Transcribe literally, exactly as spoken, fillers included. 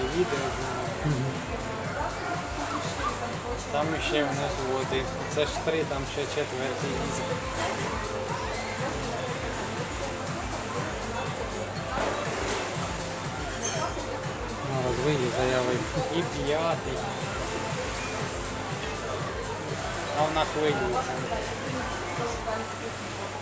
відео знімати. Там ще внизу один. Це ж три, там ще четвертий лізе. Зараз виїзд заяви. І п'ятий. А вона хвилюється.